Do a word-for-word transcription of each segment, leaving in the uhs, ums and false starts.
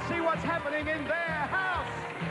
Let's see what's happening in their house.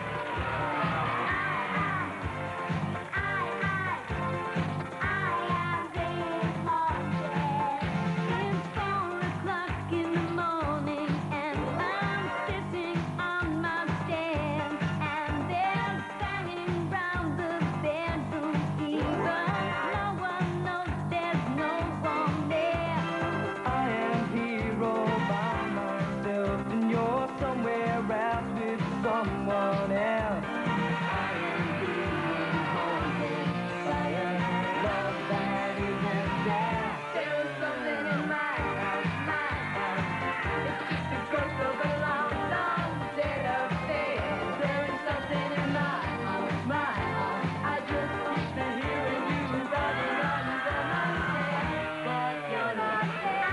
Someone else. I am being haunted by a love that isn't there. There is something in my house, my house. It's just the ghost of a long, long dead affair. There is something in my house, my house. I just keep hearing you running under my stairs, but you're not there.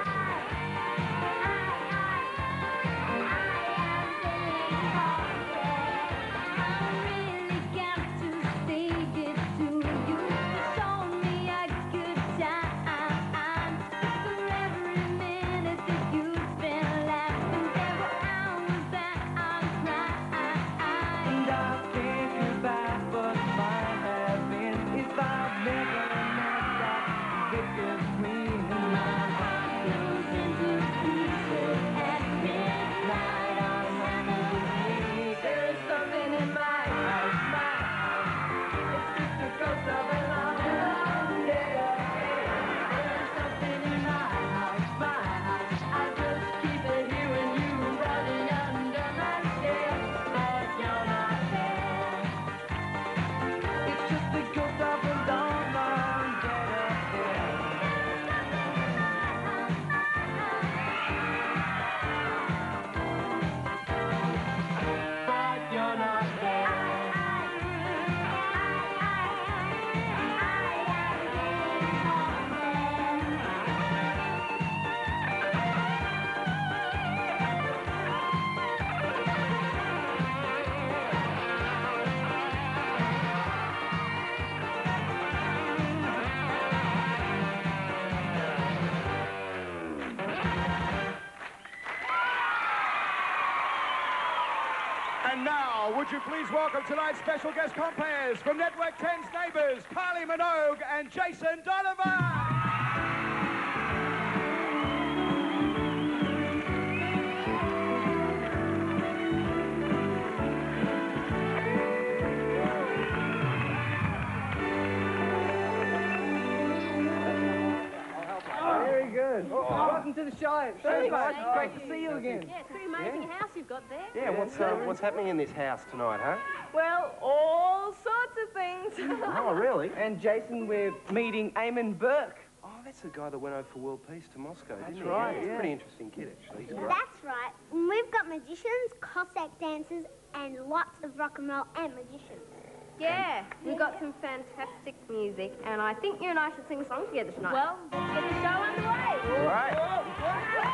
And now, would you please welcome tonight's special guest compares from Network ten's neighbours, Kylie Minogue and Jason Donovan. Welcome to the show. Thanks, guys. Great to see you again. Yeah, pretty amazing yeah. house you've got there. Yeah, what's uh, what's happening in this house tonight, huh? Well, all sorts of things. Oh, really? And Jason, we're meeting Eamon Burke. Oh, that's the guy that went over for world peace to Moscow, that's didn't right, he? He's yeah. a pretty interesting kid, actually. He's great. That's right. And we've got magicians, Cossack dancers, and lots of rock and roll and magicians. Yeah, we've got some fantastic music, and I think you and I should sing a song together tonight. Well, let's get the show underway. All right.